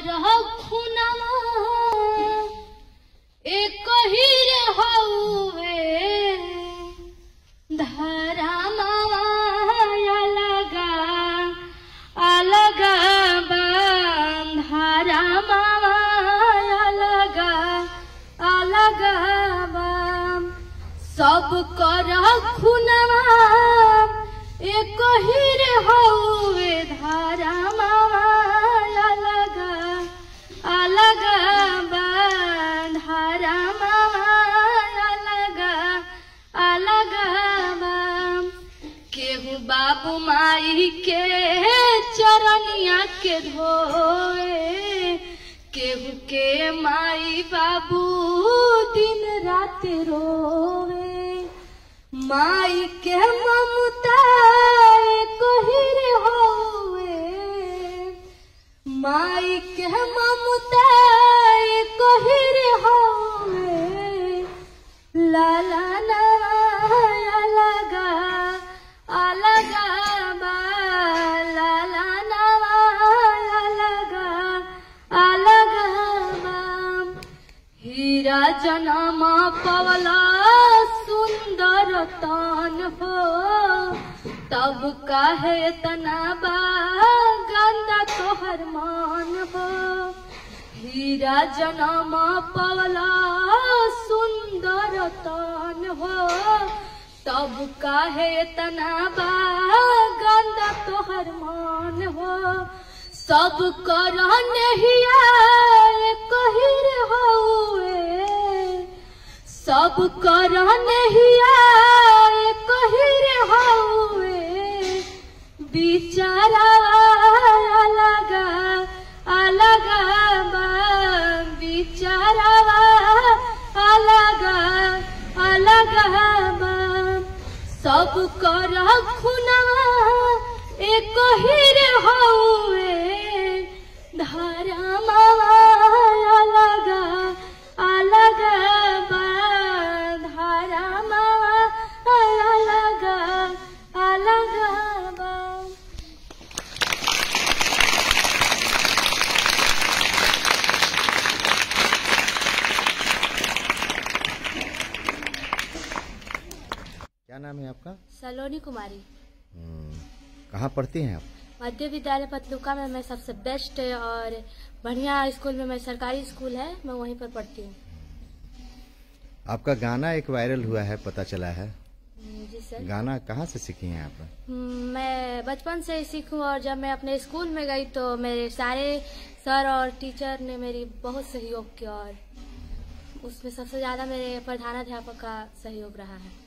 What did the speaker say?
खुनमा एक ही रे हउवे धारा मावा अलगा अलगा धारा मावा अलगा अलगा सब कर खुनमा एक ही रे हउवे धारा मावा अलगा अलगा धारा मावा अलगा अलगा केहू बाबू माई के चरनिया के धोए केहू के माई बाबू दिन रात रोवे माई के ममता कोहिर होवे माई के ममता कोहिर होवे लाला ना अलगा अलगा लाला ना अलगा अलगा हीरा जनम पवला सुंदर तान हो तब काहे तना गंदा तोहर मान हो हीरा जनम पवला सुंदर तान हो तब काहे तना गंदा तोहर मान हो सब कर नहिया कहिर हउए सब कर नहिया कहिर हउए बिचारा अलगा अलगा बिचारा अलगा अलगा सब कर खुनवा एक ही रे हउए धारा मावा अलगा अलगा धारा मावा अलगा अलगा क्या नाम है आपका? सलोनी कुमारी। कहाँ पढ़ती हैं आप? मध्य विद्यालय पतलुका में मैं सबसे बेस्ट और बढ़िया स्कूल में मैं सरकारी स्कूल है मैं वहीं पर पढ़ती हूँ। आपका गाना एक वायरल हुआ है पता चला है। जी सर। गाना कहाँ से सीखी हैं आप? मैं बचपन से ही सीखूं और जब मैं अपने स्कूल में गई तो मेरे सारे सर और टीचर ने मेरी बहुत सहयोग किया और उसमें सबसे ज्यादा मेरे प्रधानाध्यापक का सहयोग रहा है।